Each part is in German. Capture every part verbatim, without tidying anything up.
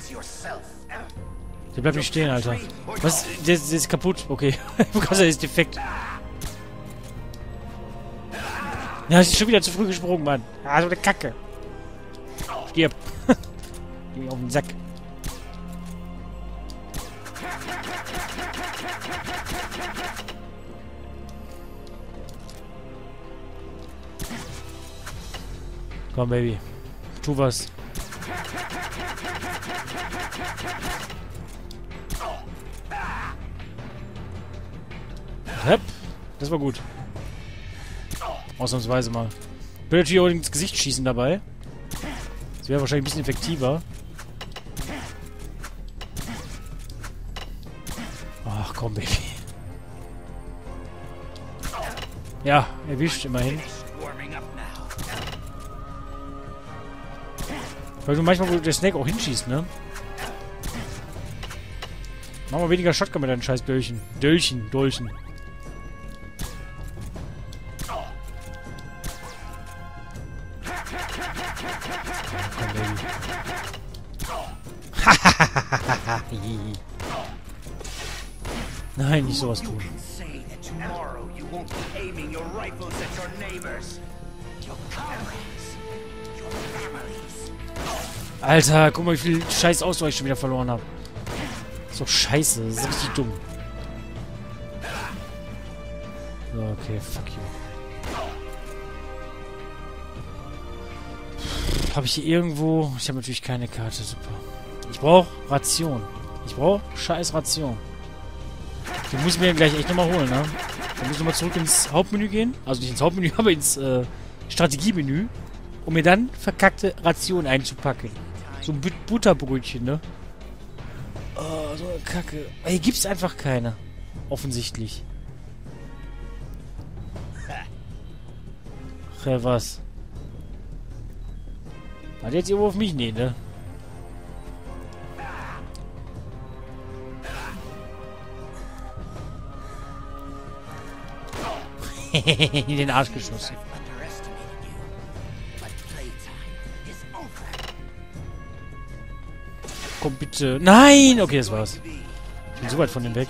Der bleibt nicht stehen, Alter. Was? Der, der ist kaputt. Okay. Der ist defekt. Ja, ich bin schon wieder zu früh gesprungen, Mann. Ah, so eine Kacke. Stirb. Geh mir auf den Sack. Komm, Baby. Tu was. Hepp. Das war gut. Ausnahmsweise mal. Ich will natürlich auch ins Gesicht schießen dabei. Das wäre wahrscheinlich ein bisschen effektiver. Ach komm, Baby. Ja, erwischt immerhin. Weil du manchmal, wo der Snake auch hinschießt, ne? Mach mal weniger Shotgun mit deinen scheiß Döllchen. Döllchen, Dolchen. Komm, Baby. Nein, nicht sowas tun. Alter, guck mal, wie viel scheiß Ausdauer ich schon wieder verloren habe. So scheiße, das ist richtig dumm. So, okay, fuck you. Habe ich hier irgendwo... Ich habe natürlich keine Karte, super. Ich brauche Ration. Ich brauche scheiß Ration. Die muss ich mir gleich echt nochmal holen, ne? Dann muss ich nochmal zurück ins Hauptmenü gehen. Also nicht ins Hauptmenü, aber ins äh, Strategiemenü. Um mir dann verkackte Ration einzupacken. So ein But Butterbrötchen, ne? Oh, so eine Kacke. Hier gibt's einfach keine. Offensichtlich. Ja, was? Hat jetzt irgendwo auf mich? Nee, ne? In den Arsch geschossen. Komm bitte. Nein! Okay, das war's. Ich bin so weit von dem weg.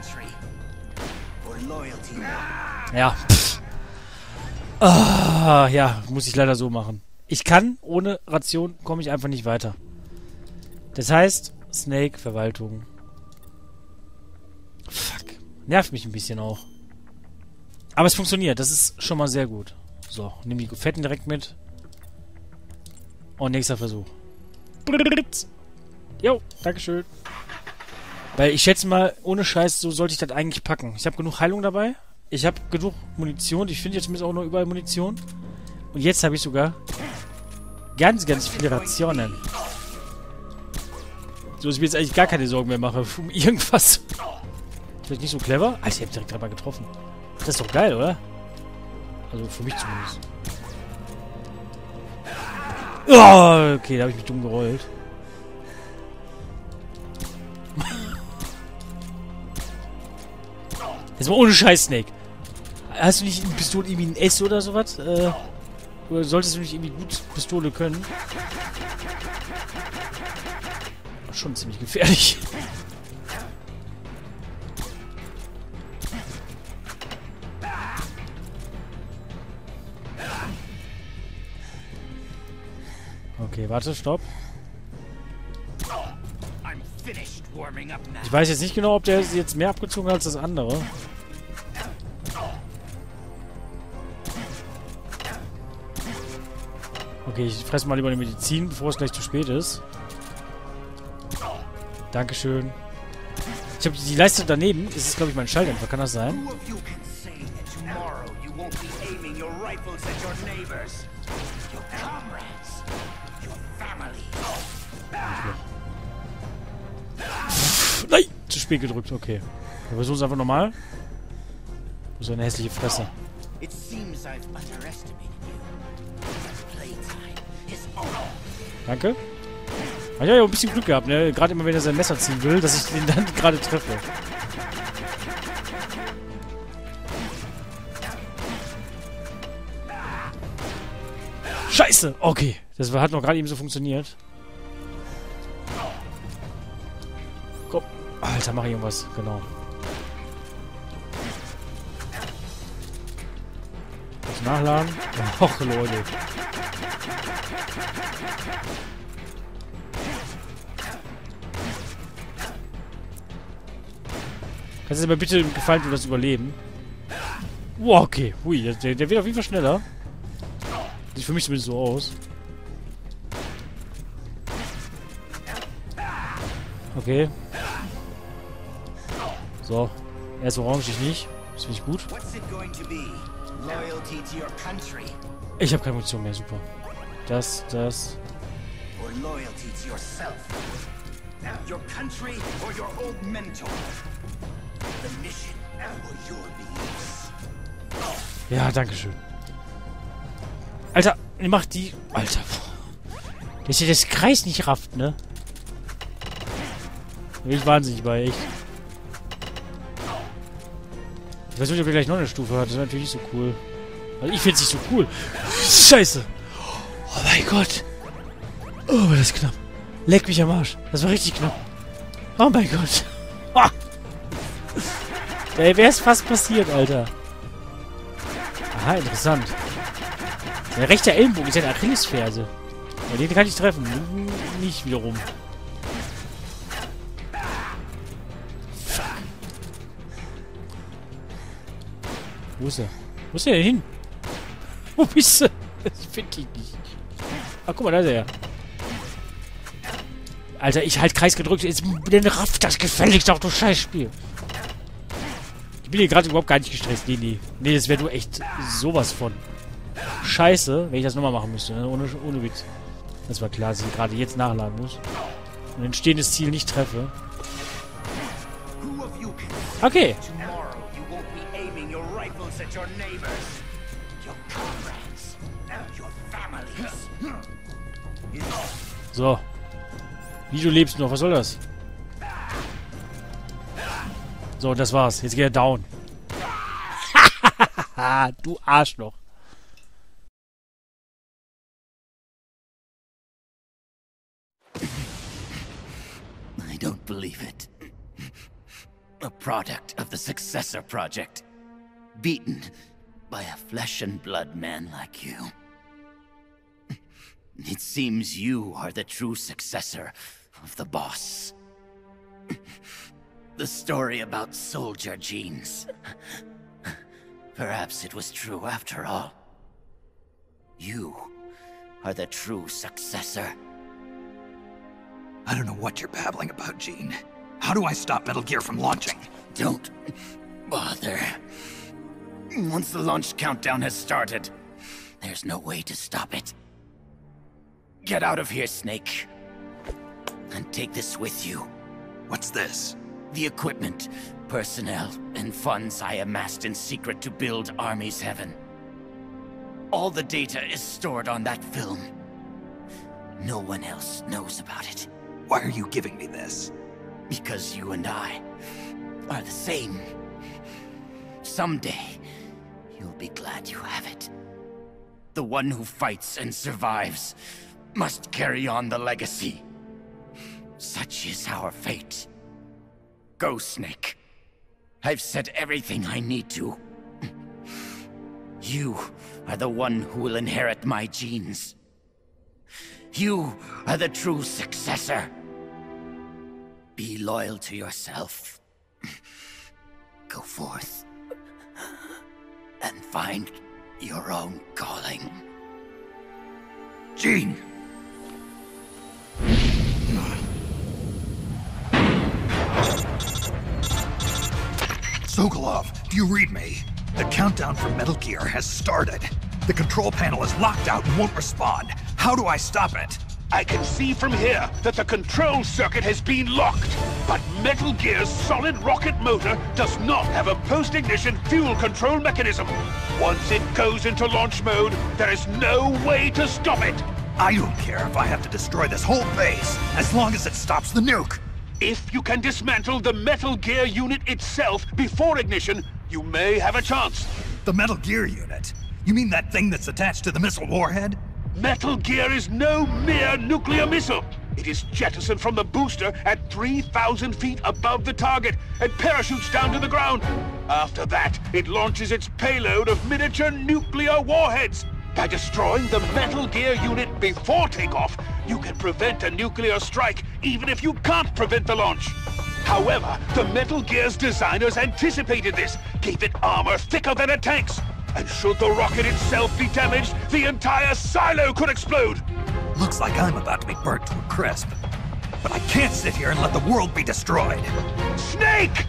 Ja. Pff. Ah, ja, muss ich leider so machen. Ich kann, ohne Ration komme ich einfach nicht weiter. Das heißt, Snake, Verwaltung. Fuck. Nervt mich ein bisschen auch. Aber es funktioniert. Das ist schon mal sehr gut. So, nimm die Fetten direkt mit. Und nächster Versuch. Jo, dankeschön. Weil ich schätze mal, ohne Scheiß, so sollte ich das eigentlich packen. Ich habe genug Heilung dabei. Ich habe genug Munition. Ich finde jetzt zumindest auch noch überall Munition. Und jetzt habe ich sogar ganz, ganz viele Rationen. So, dass ich mir jetzt eigentlich gar keine Sorgen mehr mache. Um irgendwas. Vielleicht nicht so clever? Alter, ich habe direkt dreimal getroffen. Das ist doch geil, oder? Also für mich zumindest. Oh, okay, da habe ich mich dumm gerollt. Jetzt mal ohne Scheiß, Snake. Hast du nicht eine Pistole irgendwie ein S oder sowas? Äh, oder solltest du nicht irgendwie gut Pistole können? Schon ziemlich gefährlich. Okay, warte, stopp. Ich weiß jetzt nicht genau, ob der jetzt mehr abgezogen hat als das andere. Okay, ich fresse mal lieber die Medizin, bevor es gleich zu spät ist. Dankeschön. Ich habe die Leiste daneben. Das ist, glaube ich, mein Schalldämpfer. Kann das sein? Nein! Zu spät gedrückt, okay. Wir versuchen es einfach nochmal. So eine hässliche Fresse. Danke. Ich habe ja ein bisschen Glück gehabt, ne? Gerade immer, wenn er sein Messer ziehen will, dass ich den dann gerade treffe. Scheiße! Okay. Das hat noch gerade eben so funktioniert. Komm. Alter, mach irgendwas. Genau. Das Nachladen. Och, Leute. Kannst du mir bitte gefallen tun, das überleben? Wow, okay. Hui, der, der wird auf jeden Fall schneller. Sieht für mich zumindest so aus. Okay. So. Er ist orange, ich nicht. Das finde ich gut. Ich habe keine Munition mehr, super. Das, das. Ja, danke schön. Alter, ihr macht die... Alter. Dass ihr das Kreis nicht rafft, ne? Bin ich wahnsinnig bei, echt. Ich weiß nicht, ob ihr gleich noch eine Stufe hat. Das wäre natürlich nicht so cool. Also ich finde es nicht so cool. Scheiße. Oh mein Gott. Oh, war das knapp. Leck mich am Arsch. Das war richtig knapp. Oh mein Gott. Oh. Ey, wäre es fast passiert, Alter. Aha, interessant. Der rechte Ellenbogen ist ja eine Achillesferse. Ja, den kann ich treffen. Nicht wiederum. Fuck. Wo ist er? Wo ist er denn hin? Wo bist du? Ich finde dich nicht. Ah, guck mal, da ist er ja. Alter, ich halt Kreis gedrückt. Jetzt den rafft das gefälligst auf, du Scheißspiel. Ich bin hier gerade überhaupt gar nicht gestresst. Nee, nee. Nee, das wäre nur echt sowas von Scheiße, wenn ich das nochmal machen müsste. Ne? Ohne, ohne Witz. Das war klar, dass ich gerade jetzt nachladen muss. Und ein stehendes Ziel nicht treffe. Okay. So. Wie, du lebst noch? Was soll das? So, das war's. Jetzt geht er down. Du Arschloch. I don't believe it. A product of the Successor Project. Beaten by a flesh and blood man like you. It seems you are the true successor of the boss. The story about soldier genes. Perhaps it was true after all. You are the true successor. I don't know what you're babbling about, Gene. How do I stop Metal Gear from launching? Don't bother. Once the launch countdown has started, there's no way to stop it. Get out of here, Snake. And take this with you. What's this? The equipment, personnel, and funds I amassed in secret to build Army's Heaven. All the data is stored on that film. No one else knows about it. Why are you giving me this? Because you and I are the same. Someday, you'll be glad you have it. The one who fights and survives must carry on the legacy. Such is our fate. Go, Snake. I've said everything I need to. You are the one who will inherit my genes. You are the true successor. Be loyal to yourself. Go forth and find your own calling. Gene! Sokolov, do you read me? The countdown for Metal Gear has started. The control panel is locked out and won't respond. How do I stop it? I can see from here that the control circuit has been locked, but Metal Gear's solid rocket motor does not have a post-ignition fuel control mechanism. Once it goes into launch mode, there is no way to stop it. I don't care if I have to destroy this whole base, as long as it stops the nuke. If you can dismantle the Metal Gear unit itself before ignition, you may have a chance. The Metal Gear unit? You mean that thing that's attached to the missile warhead? Metal Gear is no mere nuclear missile. It is jettisoned from the booster at three thousand feet above the target and parachutes down to the ground. After that, it launches its payload of miniature nuclear warheads. By destroying the Metal Gear unit before takeoff, you can prevent a nuclear strike, even if you can't prevent the launch. However, the Metal Gear's designers anticipated this, gave it armor thicker than a tank's. And should the rocket itself be damaged, the entire silo could explode. Looks like I'm about to be burnt to a crisp. But I can't sit here and let the world be destroyed. Snake!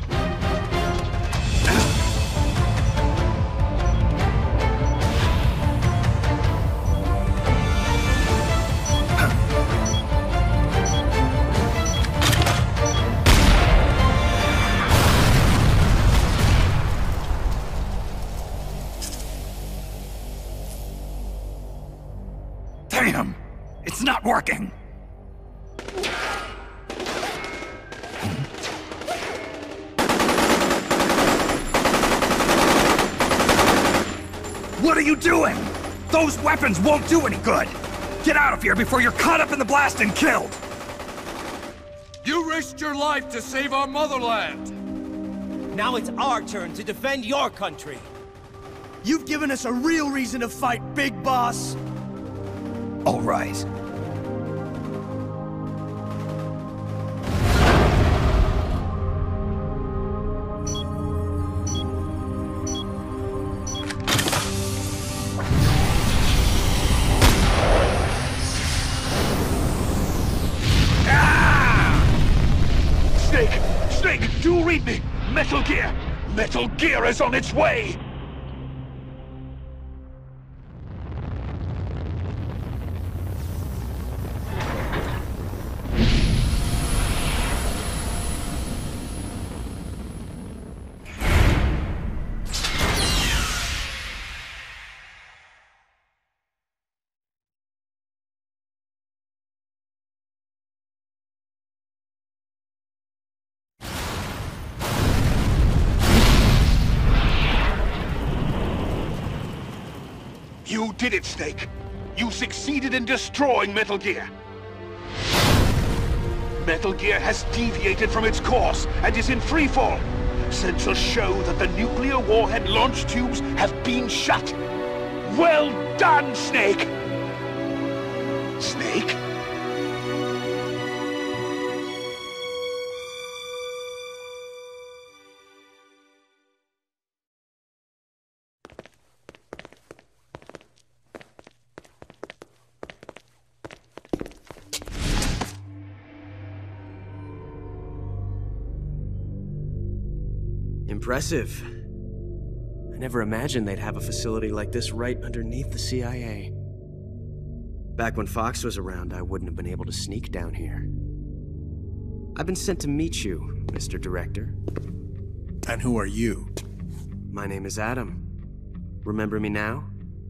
Damn! It's not working! What are you doing? Those weapons won't do any good! Get out of here before you're caught up in the blast and killed! You risked your life to save our motherland! Now it's our turn to defend your country! You've given us a real reason to fight, Big Boss! All right. Snake! Snake, do read me! Metal Gear! Metal Gear is on its way! You did it, Snake! You succeeded in destroying Metal Gear! Metal Gear has deviated from its course and is in freefall! Sensors show that the nuclear warhead launch tubes have been shut! Well done, Snake! Snake? Impressive. I never imagined they'd have a facility like this right underneath the C I A. Back when Fox was around, I wouldn't have been able to sneak down here. I've been sent to meet you, Mister Director. And who are you? My name is Adam. Remember me now?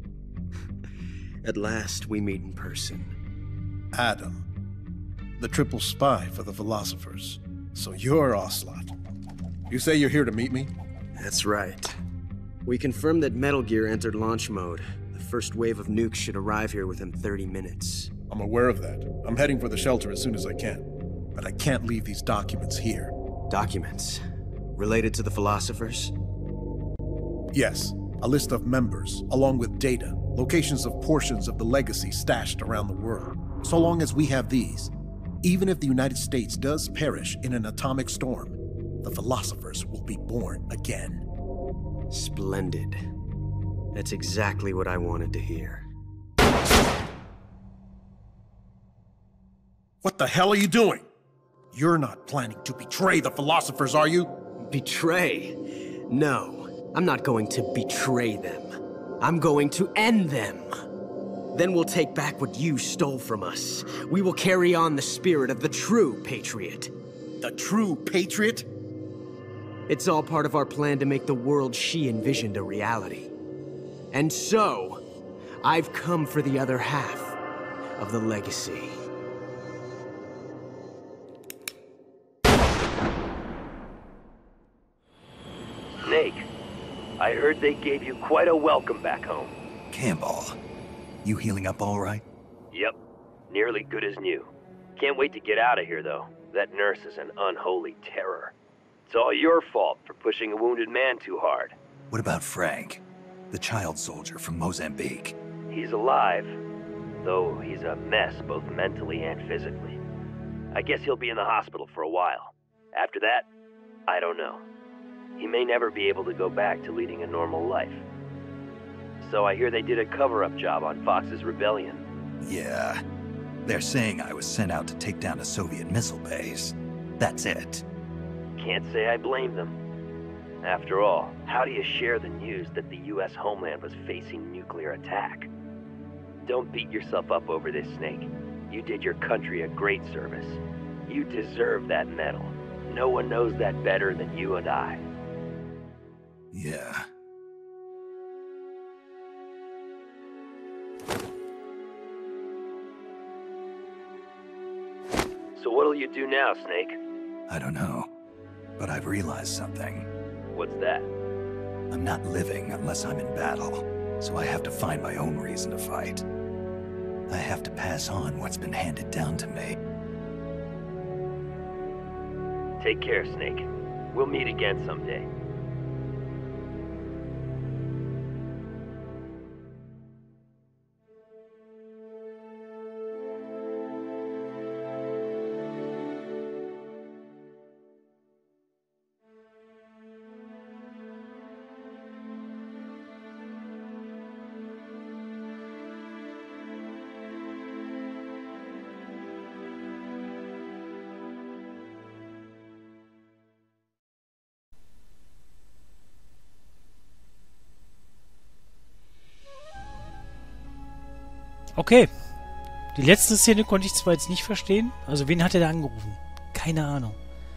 At last, we meet in person. Adam. The triple spy for the Philosophers. So you're Ocelot. You say you're here to meet me? That's right. We confirmed that Metal Gear entered launch mode. The first wave of nukes should arrive here within thirty minutes. I'm aware of that. I'm heading for the shelter as soon as I can. But I can't leave these documents here. Documents? Related to the Philosophers? Yes. A list of members, along with data, locations of portions of the legacy stashed around the world. So long as we have these, even if the United States does perish in an atomic storm, the Philosophers will be born again. Splendid. That's exactly what I wanted to hear. What the hell are you doing? You're not planning to betray the Philosophers, are you? Betray? No, I'm not going to betray them. I'm going to end them. Then we'll take back what you stole from us. We will carry on the spirit of the true patriot. The true patriot? It's all part of our plan to make the world she envisioned a reality. And so, I've come for the other half of the legacy. Snake, I heard they gave you quite a welcome back home. Campbell, you healing up all right? Yep, nearly good as new. Can't wait to get out of here, though. That nurse is an unholy terror. It's all your fault for pushing a wounded man too hard. What about Frank, the child soldier from Mozambique? He's alive, though he's a mess both mentally and physically. I guess he'll be in the hospital for a while. After that, I don't know. He may never be able to go back to leading a normal life. So I hear they did a cover-up job on Fox's rebellion. Yeah. They're saying I was sent out to take down a Soviet missile base. That's it. Can't say I blame them. After all, how do you share the news that the U S homeland was facing nuclear attack? Don't beat yourself up over this, Snake. You did your country a great service. You deserve that medal. No one knows that better than you and I. Yeah. So what'll you do now, Snake? I don't know. But I've realized something. What's that? I'm not living unless I'm in battle, so I have to find my own reason to fight. I have to pass on what's been handed down to me. Take care, Snake. We'll meet again someday. Okay. Die letzte Szene konnte ich zwar jetzt nicht verstehen. Also, wen hat er da angerufen? Keine Ahnung.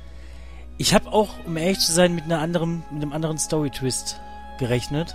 Ich habe auch, um ehrlich zu sein, mit einer anderen, mit einem anderen Story-Twist gerechnet.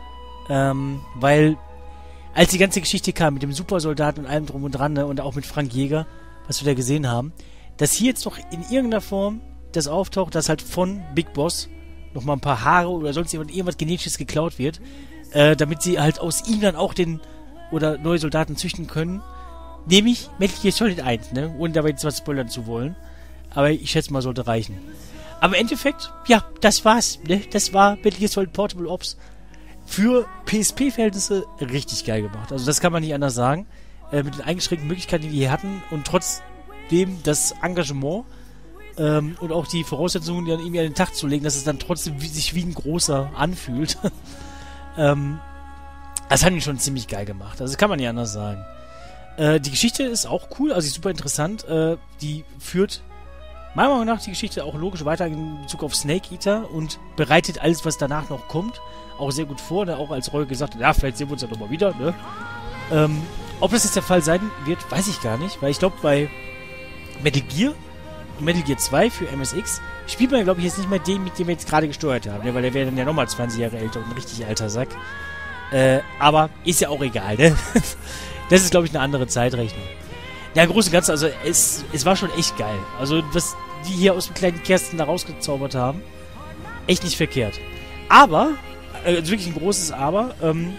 Ähm, weil, als die ganze Geschichte kam, mit dem Supersoldaten und allem drum und dran, ne, und auch mit Frank Jäger, was wir da gesehen haben, dass hier jetzt noch in irgendeiner Form das auftaucht, dass halt von Big Boss nochmal ein paar Haare oder sonst irgendwas, irgendwas Genetisches geklaut wird, äh, damit sie halt aus ihm dann auch den oder neue Soldaten züchten können. Nämlich Metal Gear Solid eins, ne? Ohne dabei jetzt was spoilern zu wollen. Aber ich schätze mal, sollte reichen. Aber im Endeffekt, ja, das war's, ne? Das war Metal Gear Solid Portable Ops. Für P S P-Verhältnisse richtig geil gemacht. Also das kann man nicht anders sagen. Äh, mit den eingeschränkten Möglichkeiten, die wir hier hatten und trotzdem das Engagement ähm, und auch die Voraussetzungen, die dann irgendwie an den Tag zu legen, dass es dann trotzdem wie, sich wie ein großer anfühlt. ähm, Das haben die schon ziemlich geil gemacht. Also das kann man nicht anders sagen. Äh, die Geschichte ist auch cool, also super interessant. Äh, die führt meiner Meinung nach die Geschichte auch logisch weiter in Bezug auf Snake Eater und bereitet alles, was danach noch kommt, auch sehr gut vor. Ne? Auch als Roy gesagt hat, ja, vielleicht sehen wir uns ja nochmal wieder. Ne? Ähm, ob das jetzt der Fall sein wird, weiß ich gar nicht, weil ich glaube, bei Metal Gear und Metal Gear zwei für M S X spielt man, glaube ich, jetzt nicht mehr den, mit dem wir jetzt gerade gesteuert haben, ne? Weil der wäre dann ja nochmal zwanzig Jahre älter und ein richtig alter Sack. Äh, aber ist ja auch egal, ne? Das ist, glaube ich, eine andere Zeitrechnung. Ja, im Großen und Ganzen, also es, es war schon echt geil. Also, was die hier aus dem kleinen Kästen da rausgezaubert haben, echt nicht verkehrt. Aber, äh, also wirklich ein großes Aber, ähm,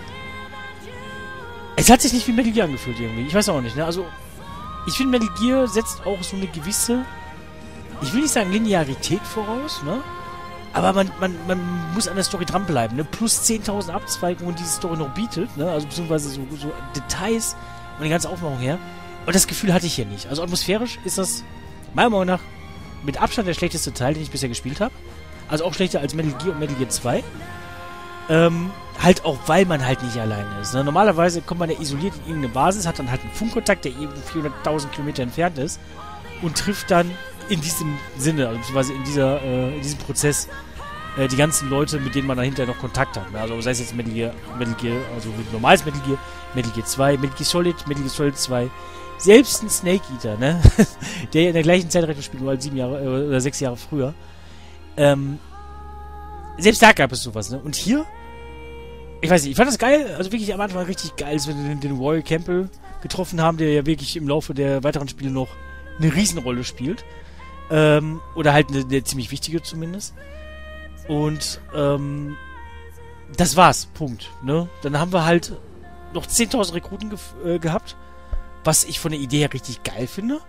es hat sich nicht wie Metal Gear angefühlt irgendwie. Ich weiß auch nicht, ne? Also, ich finde, Metal Gear setzt auch so eine gewisse, ich will nicht sagen Linearität voraus, ne? Aber man, man, man muss an der Story dranbleiben, ne? Plus zehntausend Abzweigungen, die die Story noch bietet, ne? Also beziehungsweise so, so Details und die ganze Aufmachung her. Und das Gefühl hatte ich hier nicht. Also atmosphärisch ist das meiner Meinung nach mit Abstand der schlechteste Teil, den ich bisher gespielt habe. Also auch schlechter als Metal Gear und Metal Gear zwei. Ähm, halt auch, weil man halt nicht alleine ist. Ne? Normalerweise kommt man ja isoliert in irgendeine Basis, hat dann halt einen Funkkontakt, der irgendwo vierhunderttausend Kilometer entfernt ist und trifft dann in diesem Sinne, also beziehungsweise in, dieser, äh, in diesem Prozess äh, die ganzen Leute, mit denen man dahinter noch Kontakt hat. Ne? Also sei es jetzt Metal Gear, Metal Gear, also normales Metal Gear, Metal Gear zwei, Metal Gear Solid, Metal Gear Solid zwei, selbst ein Snake Eater, ne? Der in der gleichen Zeitrechnung spielt, nur als sieben Jahre äh, oder sechs Jahre früher. Ähm, selbst da gab es sowas, ne? Und hier, ich weiß nicht, ich fand das geil, also wirklich am Anfang richtig geil, als wir den, den Roy Campbell getroffen haben, der ja wirklich im Laufe der weiteren Spiele noch eine Riesenrolle spielt. Ähm, oder halt eine, eine ziemlich wichtige zumindest. Und, ähm, das war's, Punkt, ne? Dann haben wir halt noch zehntausend Rekruten ge äh, gehabt, was ich von der Idee her richtig geil finde.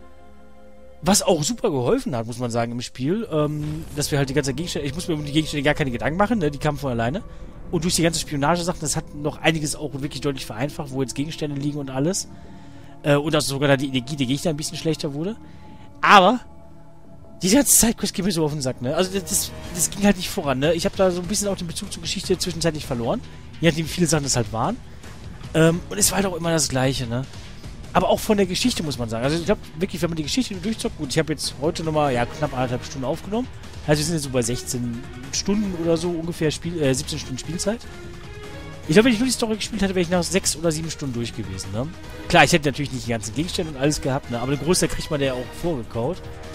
Was auch super geholfen hat, muss man sagen, im Spiel. Ähm, dass wir halt die ganze Gegenstände... Ich muss mir um die Gegenstände gar keine Gedanken machen, ne? Die kamen von alleine. Und durch die ganze Spionagesachen, das hat noch einiges auch wirklich deutlich vereinfacht, wo jetzt Gegenstände liegen und alles. Äh, und dass sogar da die Energie der Gegner ein bisschen schlechter wurde. Aber diese ganze Sidequest geht mir so auf den Sack, ne? Also das, das ging halt nicht voran, ne? Ich habe da so ein bisschen auch den Bezug zur Geschichte zwischenzeitlich verloren. Je nachdem, wie viele Sachen das halt waren. Ähm, und es war halt auch immer das Gleiche, ne? Aber auch von der Geschichte, muss man sagen. Also ich glaube wirklich, wenn man die Geschichte durchzockt, gut, ich habe jetzt heute nochmal, ja, knapp anderthalb Stunden aufgenommen. Also wir sind jetzt so bei sechzehn Stunden oder so ungefähr, Spiel, äh, siebzehn Stunden Spielzeit. Ich glaube, wenn ich nur die Story gespielt hätte, wäre ich nach sechs oder sieben Stunden durch gewesen, ne? Klar, ich hätte natürlich nicht die ganzen Gegenstände und alles gehabt, ne? Aber den Großteil kriegt man ja auch vorgekaut.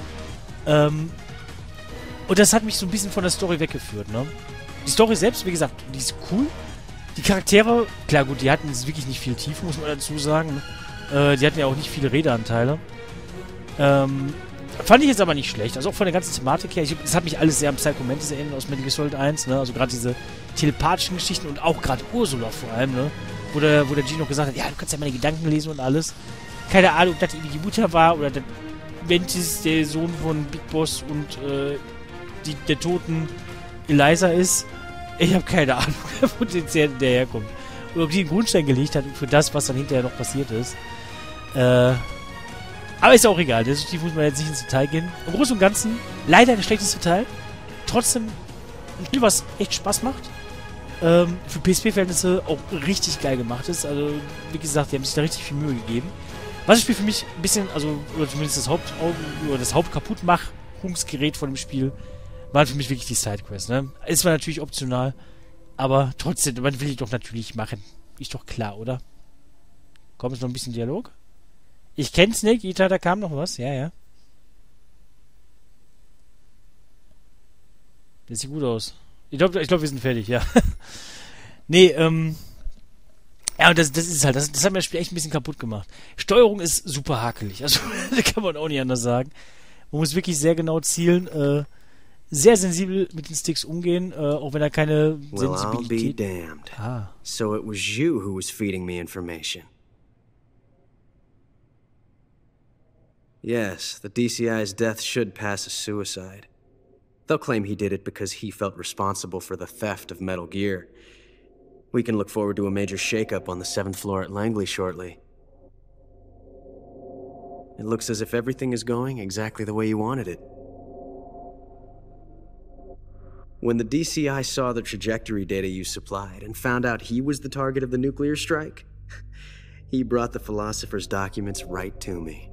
Ähm, und das hat mich so ein bisschen von der Story weggeführt, ne? Die Story selbst, wie gesagt, die ist cool. Die Charaktere, klar gut, die hatten jetzt wirklich nicht viel Tiefe, muss man dazu sagen. Äh, die hatten ja auch nicht viele Redeanteile. Ähm, fand ich jetzt aber nicht schlecht. Also auch von der ganzen Thematik her. Ich, das hat mich alles sehr an Psycho Mantis erinnert aus Metal Gear Solid eins, ne? Also gerade diese telepathischen Geschichten und auch gerade Ursula vor allem, ne? Wo der, wo der Gene noch gesagt hat, ja, du kannst ja meine Gedanken lesen und alles. Keine Ahnung, ob das irgendwie die Mutter war oder der Mantis, der Sohn von Big Boss und äh, die, der toten Eliza ist. Ich habe keine Ahnung, wo der herkommt. Oder ob die einen Grundstein gelegt hat für das, was dann hinterher noch passiert ist. Äh, aber ist auch egal. Deswegen muss man jetzt nicht ins Detail gehen. Im Großen und Ganzen leider das schlechteste Teil. Trotzdem ein Spiel, was echt Spaß macht. Ähm, für P S P-Verhältnisse auch richtig geil gemacht ist. Also, wie gesagt, die haben sich da richtig viel Mühe gegeben. Was das Spiel für mich ein bisschen, also, oder zumindest das Haupt, oder das Hauptkaputtmachungsgerät von dem Spiel, war für mich wirklich die Sidequest, ne? Ist zwar natürlich optional, aber trotzdem, man will ich doch natürlich machen. Ist doch klar, oder? Kommt jetzt noch ein bisschen Dialog? Ich kenn Snake Eater, da kam noch was. Ja, ja. Das sieht gut aus. Ich glaube, ich glaub, wir sind fertig, ja. Nee, ähm... Ja, und das, das ist halt, das, das hat mir das Spiel echt ein bisschen kaputt gemacht. Steuerung ist super hakelig, also da kann man auch nicht anders sagen. Man muss wirklich sehr genau zielen, äh, sehr sensibel mit den Sticks umgehen, äh, auch wenn er keine Well, Sensibilität... I'll be damned. Ah. So it was you who was feeding me information. Yes, the D C I's death should pass as suicide. They'll claim he did it because he felt responsible for the theft of Metal Gear. We can look forward to a major shakeup on the seventh floor at Langley shortly. It looks as if everything is going exactly the way you wanted it. When the D C I saw the trajectory data you supplied and found out he was the target of the nuclear strike, he brought the Philosopher's documents right to me.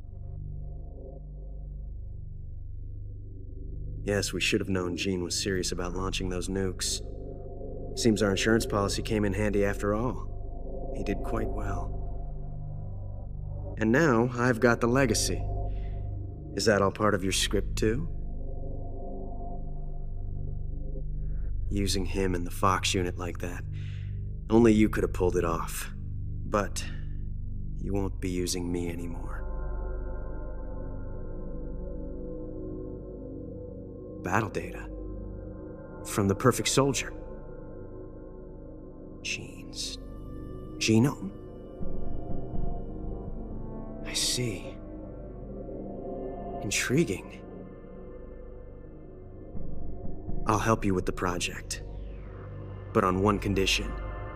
Yes, we should have known Gene was serious about launching those nukes. Seems our insurance policy came in handy after all. He did quite well. And now I've got the legacy. Is that all part of your script too? Using him in the Fox unit like that. Only you could have pulled it off. But you won't be using me anymore. Battle data. From the Perfect Soldier. Genes. Genome? I see. Intriguing. I'll help you with the project. But on one condition.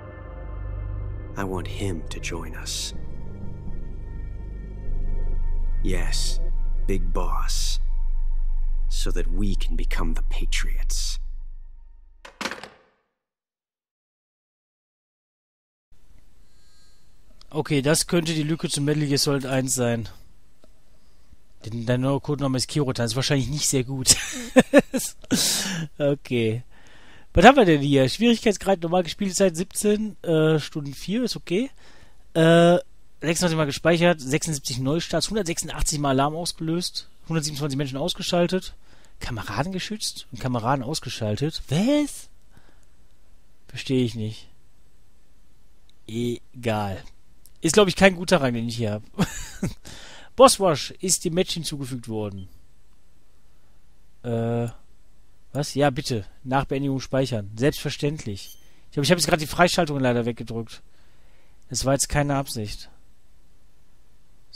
I want him to join us. Yes, Big Boss. So that we can become the Patriots. Okay, das könnte die Lücke zu Metal Gear Solid eins sein. Denn dein neuer Codename ist Kirotan. Ist wahrscheinlich nicht sehr gut. Okay. Was haben wir denn hier? Schwierigkeitsgrad, normal Spielzeit siebzehn äh, Stunden vier, ist okay. Äh, sechsundneunzig Mal gespeichert, sechsundsiebzig Neustarts, hundertsechsundachtzig Mal Alarm ausgelöst, hundertsiebenundzwanzig Menschen ausgeschaltet, Kameraden geschützt und Kameraden ausgeschaltet. Was? Verstehe ich nicht. Egal. Ist, glaube ich, kein guter Rang, den ich hier habe. Bosswash ist dem Match hinzugefügt worden. Äh, was? Ja, bitte. Nach Beendigung speichern. Selbstverständlich. Ich glaube, ich habe jetzt gerade die Freischaltung leider weggedrückt. Das war jetzt keine Absicht.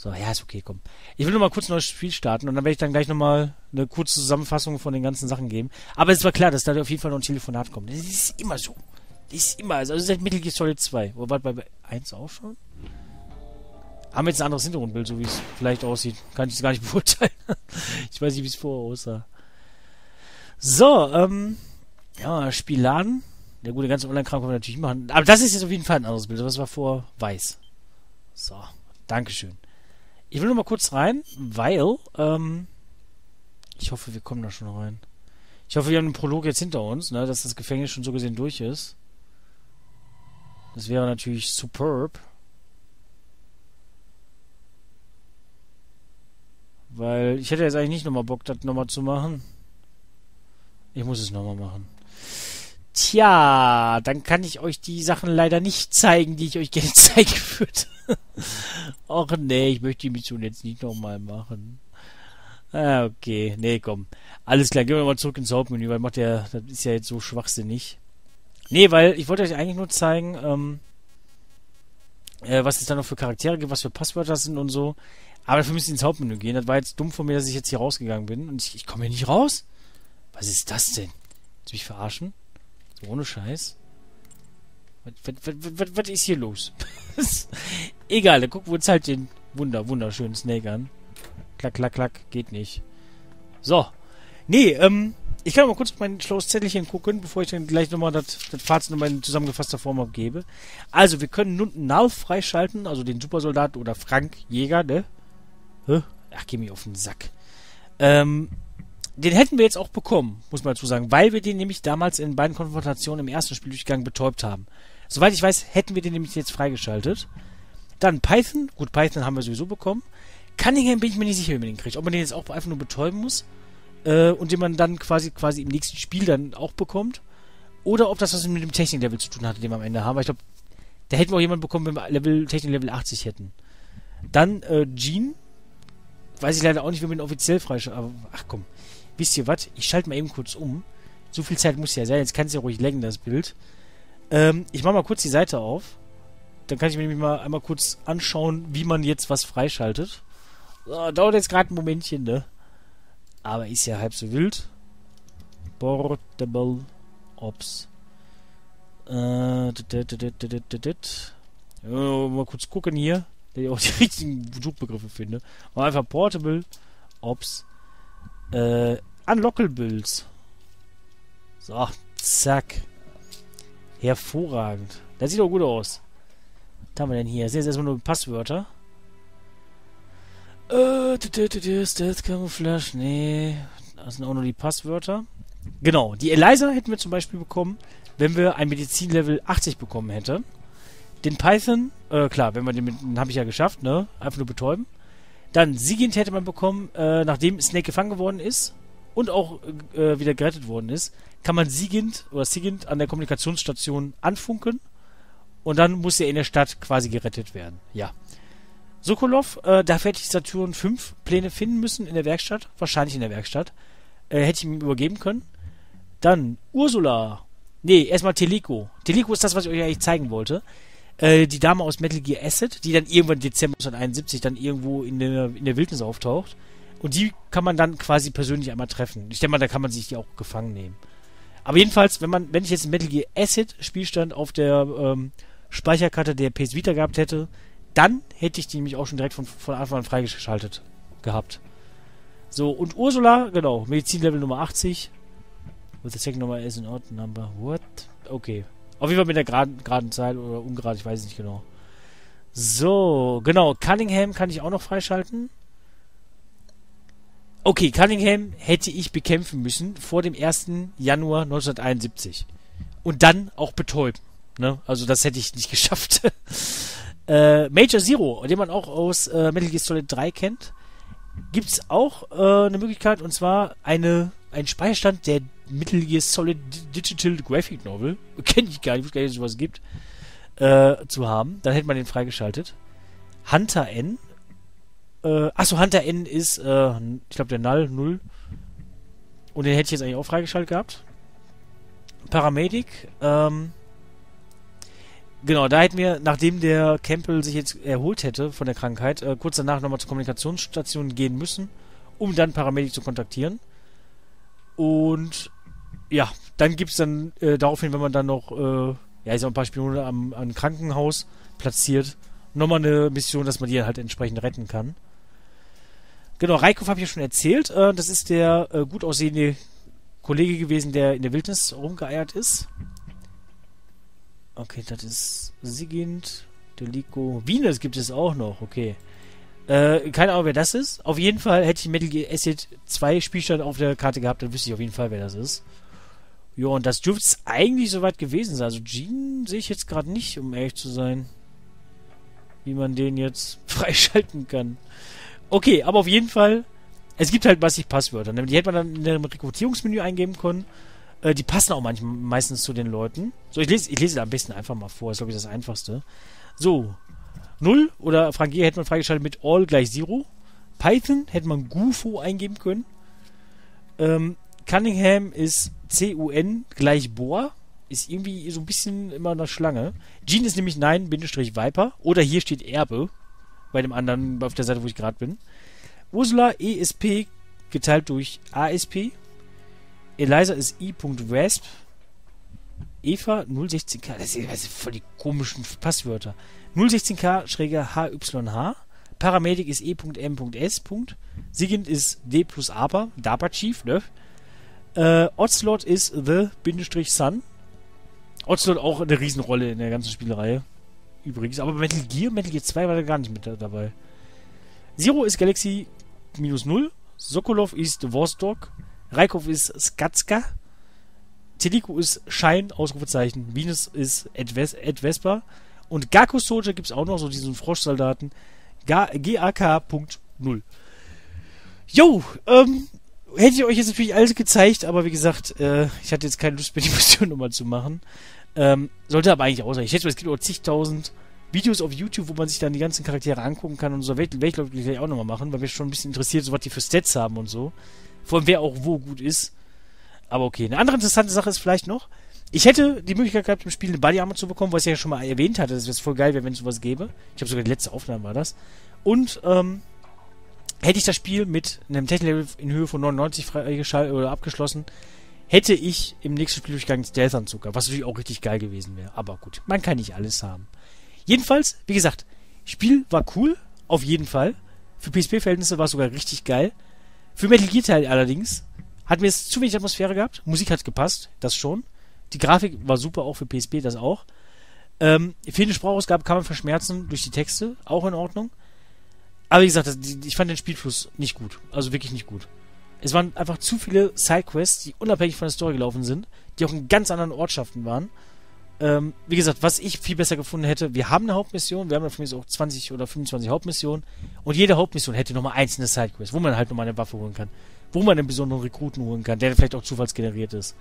So, ja, ist okay, komm. Ich will nur mal kurz ein neues Spiel starten und dann werde ich dann gleich nochmal eine kurze Zusammenfassung von den ganzen Sachen geben. Aber es war klar, dass da auf jeden Fall noch ein Telefonat kommt. Das ist immer so. Das ist immer, also seit Metal Gear Solid zwei. Oder war bei eins auch schon? Haben wir jetzt ein anderes Hintergrundbild, so wie es vielleicht aussieht. Kann ich es gar nicht beurteilen. Ich weiß nicht, wie es vorher aussah. So, ähm, ja, Spiel laden. Der gute ganze Online-Kram kann man natürlich machen. Aber das ist jetzt auf jeden Fall ein anderes Bild. Das war vor weiß. So, Dankeschön. Ich will nur mal kurz rein, weil, ähm, ich hoffe, wir kommen da schon rein. Ich hoffe, wir haben den Prolog jetzt hinter uns, ne, dass das Gefängnis schon so gesehen durch ist. Das wäre natürlich superb. Weil ich hätte jetzt eigentlich nicht nochmal Bock, das nochmal zu machen. Ich muss es nochmal machen. Tja, dann kann ich euch die Sachen leider nicht zeigen, die ich euch gerne zeigen würde. Och nee, ich möchte die Mission jetzt nicht nochmal machen. Ah, okay. Nee, komm. Alles klar, gehen wir mal zurück ins Hauptmenü, weil macht der, das ist ja jetzt so schwachsinnig. Nee, weil ich wollte euch eigentlich nur zeigen, ähm, äh, was es da noch für Charaktere gibt, was für Passwörter sind und so. Aber dafür müsst ihr ins Hauptmenü gehen. Das war jetzt dumm von mir, dass ich jetzt hier rausgegangen bin. Und ich, ich komme hier nicht raus. Was ist das denn? Willst du mich verarschen? So ohne Scheiß. Was, was, was, was, was ist hier los? Egal, dann gucken wir uns halt den wunder, wunderschönen Snake an. Klack, klack, klack. Geht nicht. So. Nee, ähm, ich kann mal kurz auf mein schlaues Zettelchen gucken, bevor ich dann gleich nochmal das, das Fazit nochmal in zusammengefasster Form abgebe. Also, wir können nun Nalf freischalten, also den Supersoldat oder Frank Jäger, ne? Hä? Ach, geh mir auf den Sack. Ähm, den hätten wir jetzt auch bekommen, muss man dazu sagen, weil wir den nämlich damals in beiden Konfrontationen im ersten Spieldurchgang betäubt haben. Soweit ich weiß, hätten wir den nämlich jetzt freigeschaltet. Dann Python. Gut, Python haben wir sowieso bekommen. Cunningham bin ich mir nicht sicher, wie man den kriegt. Ob man den jetzt auch einfach nur betäuben muss äh, und den man dann quasi quasi im nächsten Spiel dann auch bekommt. Oder ob das was mit dem Technik-Level zu tun hatte, den wir am Ende haben. Weil ich glaube, da hätten wir auch jemanden bekommen, wenn wir Level, Technik-Level achtzig hätten. Dann äh, Gene. Weiß ich leider auch nicht, wie man ihn offiziell freischaltet. Aber ach komm. Wisst ihr was? Ich schalte mal eben kurz um. So viel Zeit muss ja sein. Jetzt kann es ja ruhig längen, das Bild. Ähm, ich mache mal kurz die Seite auf. Dann kann ich mir nämlich mal einmal kurz anschauen, wie man jetzt was freischaltet. So, dauert jetzt gerade ein Momentchen, ne? Aber ist ja halb so wild. Portable Ops. Äh, dit, dit, dit, dit. Ja, mal kurz gucken hier, dass ich auch die richtigen Suchbegriffe finde. Mal einfach Portable Ops. Äh, Unlockables. So, zack. Hervorragend. Das sieht doch gut aus. Was haben wir denn hier? Das sind jetzt erstmal nur Passwörter. Äh, Stealth Camouflage. Nee. Das sind auch nur die Passwörter. Genau. Die Eliza hätten wir zum Beispiel bekommen, wenn wir ein Medizin-Level achtzig bekommen hätten. Den Python, äh, klar, wenn man den, den habe ich ja geschafft, ne? Einfach nur betäuben. Dann Sigint hätte man bekommen, äh, nachdem Snake gefangen geworden ist und auch äh, wieder gerettet worden ist, kann man Sigint oder Sigint an der Kommunikationsstation anfunken und dann muss er in der Stadt quasi gerettet werden. Ja. Sokolov, äh, dafür hätte ich Saturn fünf Pläne finden müssen in der Werkstatt, wahrscheinlich in der Werkstatt. Äh, hätte ich ihm übergeben können. Dann Ursula. Nee, erstmal Teleco. Teleco ist das, was ich euch eigentlich zeigen wollte. Äh, die Dame aus Metal Gear Acid, die dann irgendwann Dezember neunzehnhunderteinundsiebzig dann irgendwo in der, in der Wildnis auftaucht. Und die kann man dann quasi persönlich einmal treffen. Ich denke mal, da kann man sich die auch gefangen nehmen. Aber jedenfalls, wenn man, wenn ich jetzt einen Metal Gear Acid Spielstand auf der ähm, Speicherkarte der P S Vita gehabt hätte, dann hätte ich die nämlich auch schon direkt von, von Anfang an freigeschaltet gehabt. So, und Ursula, genau, Medizin-Level Nummer achtzig. With the second number is an odd number. What? Okay. Auf jeden Fall mit der geraden, geraden Zahl oder ungerade, ich weiß es nicht genau. So, genau, Cunningham kann ich auch noch freischalten. Okay, Cunningham hätte ich bekämpfen müssen vor dem ersten Januar neunzehnhunderteinundsiebzig. Und dann auch betäuben. Ne? Also das hätte ich nicht geschafft. äh, Major Zero, den man auch aus äh, Metal Gear Solid drei kennt, gibt es auch äh, eine Möglichkeit, und zwar eine, ein Speicherstand der Metal Gear Solid Digital Graphic Novel, kenne ich gar nicht, ich wusste gar nicht, dass es sowas gibt, äh, zu haben. Dann hätte man den freigeschaltet. Hunter N. Äh, achso, Hunter N ist, äh, ich glaube, der Null, null. Und den hätte ich jetzt eigentlich auch freigeschaltet gehabt. Paramedic, ähm, genau, da hätten wir, nachdem der Campbell sich jetzt erholt hätte von der Krankheit, äh, kurz danach nochmal zur Kommunikationsstation gehen müssen, um dann Paramedic zu kontaktieren. Und ja, dann gibt es dann äh, daraufhin, wenn man dann noch äh, ja, ich sag, ein paar Spione am, am Krankenhaus platziert, nochmal eine Mission, dass man die halt entsprechend retten kann. Genau, Rykov habe ich ja schon erzählt. Äh, das ist der äh, gut aussehende Kollege gewesen, der in der Wildnis rumgeeiert ist. Okay, das ist Sigint, Delico, Venus gibt es auch noch, okay. Äh, keine Ahnung, wer das ist. Auf jeden Fall hätte ich Metal Gear Acid zwei Spielstand auf der Karte gehabt, dann wüsste ich auf jeden Fall, wer das ist. Ja, und das dürfte es eigentlich soweit gewesen sein. Also Gene sehe ich jetzt gerade nicht, um ehrlich zu sein. Wie man den jetzt freischalten kann. Okay, aber auf jeden Fall, es gibt halt massig Passwörter. Die hätte man dann in einem Rekrutierungsmenü eingeben können. Äh, die passen auch manchmal meistens zu den Leuten. So, ich lese, ich lese da am besten einfach mal vor. Das ist, glaube ich, das Einfachste. So, null oder Frangier hätte man freigeschaltet mit All gleich Zero. Python hätte man Gufo eingeben können. Ähm, Cunningham ist C U N gleich Bohr. Ist irgendwie so ein bisschen immer eine Schlange. Gene ist nämlich Nein, Bindestrich Viper. Oder hier steht Erbe. Bei dem anderen, auf der Seite, wo ich gerade bin. Ursula E S P geteilt durch A S P. Eliza ist I.Rasp. Eva null sechzehn K. Das sind, das sind voll die komischen Passwörter. null sechzehn K schräger H Y H. Paramedic ist E.M.S. Sigint ist D plus Aber. DARPA Chief, ne? Äh, Ocelot ist The-Sun. Ocelot auch eine Riesenrolle in der ganzen Spielreihe. Übrigens. Aber bei Metal Gear, Metal Gear zwei war da gar nicht mit dabei. Zero ist Galaxy minus null. Sokolov ist Vostok. Rykov ist Skatska. Telico ist Schein, Ausrufezeichen. Venus ist Ed, Ves Ed Vespa. Und Gaku Soldier gibt es auch noch, so diesen Froschsoldaten. G A K Punkt null. Jo, ähm, hätte ich euch jetzt natürlich alles gezeigt, aber wie gesagt, äh, ich hatte jetzt keine Lust mehr, die Mission nochmal zu machen. Ähm, sollte aber eigentlich ausreichen. Ich schätze, es gibt auch zigtausend Videos auf YouTube, wo man sich dann die ganzen Charaktere angucken kann und so. Werde ich, glaube ich, gleich auch nochmal machen, weil mich schon ein bisschen interessiert, so was die für Stats haben und so. Vor allem, wer auch wo gut ist. Aber okay. Eine andere interessante Sache ist vielleicht noch, ich hätte die Möglichkeit gehabt, im Spiel eine Body Armor zu bekommen, was ich ja schon mal erwähnt hatte, dass es voll geil wäre, wenn es sowas gäbe. Ich glaube sogar die letzte Aufnahme war das. Und, ähm, hätte ich das Spiel mit einem Tech-Level in Höhe von neunundneunzig freigeschaltet oder abgeschlossen, hätte ich im nächsten Spieldurchgang Stealth-Anzug gehabt, was natürlich auch richtig geil gewesen wäre. Aber gut, man kann nicht alles haben. Jedenfalls, wie gesagt, Spiel war cool, auf jeden Fall. Für P S P-Verhältnisse war es sogar richtig geil. Für Metal Gear-Teil allerdings hat mir es zu wenig Atmosphäre gehabt. Musik hat gepasst, das schon. Die Grafik war super, auch für P S P, das auch. Ähm, fehlende Sprachausgabe kann man verschmerzen durch die Texte, auch in Ordnung. Aber wie gesagt, das, die, ich fand den Spielfluss nicht gut. Also wirklich nicht gut. Es waren einfach zu viele Sidequests, die unabhängig von der Story gelaufen sind, die auch in ganz anderen Ortschaften waren. Ähm, wie gesagt, was ich viel besser gefunden hätte, wir haben eine Hauptmission, wir haben von mir auch zwanzig oder fünfundzwanzig Hauptmissionen und jede Hauptmission hätte nochmal einzelne Sidequests, wo man halt nochmal eine Waffe holen kann, wo man einen besonderen Rekruten holen kann, der vielleicht auch zufallsgeneriert ist.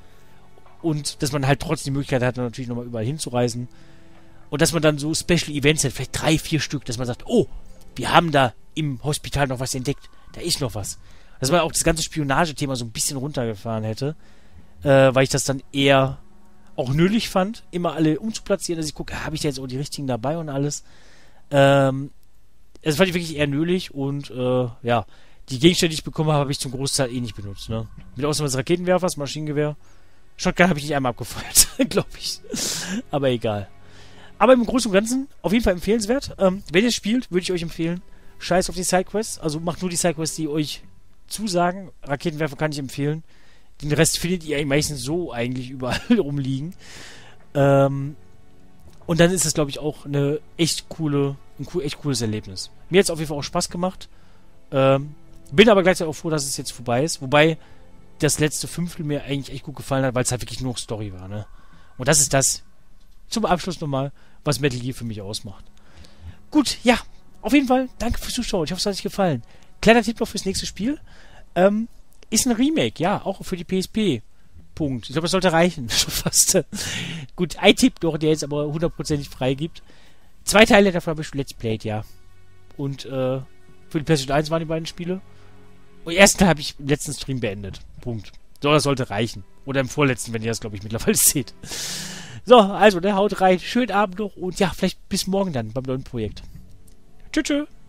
Und dass man halt trotzdem die Möglichkeit hat, natürlich nochmal überall hinzureisen. Und dass man dann so Special Events hat, vielleicht drei, vier Stück, dass man sagt, oh, wir haben da im Hospital noch was entdeckt, da ist noch was. Dass man auch das ganze Spionagethema so ein bisschen runtergefahren hätte, äh, weil ich das dann eher auch nötig fand, immer alle umzuplatzieren, dass ich gucke, habe ich da jetzt auch die richtigen dabei und alles. Ähm, das fand ich wirklich eher nötig und äh, ja, die Gegenstände, die ich bekommen habe, habe ich zum Großteil eh nicht benutzt. Ne? Mit Ausnahme des Raketenwerfers, Maschinengewehr. Shotgun habe ich nicht einmal abgefeuert, glaube ich. Aber egal. Aber im Großen und Ganzen auf jeden Fall empfehlenswert. Ähm, wenn ihr spielt, würde ich euch empfehlen, scheiß auf die Sidequests. Also macht nur die Sidequests, die euch zusagen. Raketenwerfer kann ich empfehlen. Den Rest findet ihr meistens so eigentlich überall rumliegen. Ähm, und dann ist es, glaube ich, auch eine echt coole, ein cool, echt cooles Erlebnis. Mir hat es auf jeden Fall auch Spaß gemacht. Ähm, bin aber gleichzeitig auch froh, dass es jetzt vorbei ist. Wobei das letzte Fünftel mir eigentlich echt gut gefallen hat, weil es halt wirklich nur Story war. Ne? Und das ist das, zum Abschluss nochmal, was Metal Gear für mich ausmacht. Gut, ja, auf jeden Fall, danke fürs Zuschauen. Ich hoffe, es hat euch gefallen. Kleiner Tipp noch fürs nächste Spiel. Ähm, ist ein Remake, ja, auch für die P S P. Punkt. Ich glaube, das sollte reichen. Schon fast. Gut, ein Tipp noch, der jetzt aber hundertprozentig frei gibt. Zwei Teile davon habe ich schon Let's Played, ja. Und äh, für die PlayStation eins waren die beiden Spiele. Und den ersten Teil habe ich im letzten Stream beendet. Punkt. So, das sollte reichen. Oder im vorletzten, wenn ihr das, glaube ich, mittlerweile seht. So, also, ne, haut rein. Schönen Abend noch und ja, vielleicht bis morgen dann beim neuen Projekt. Tschüss, tschüss.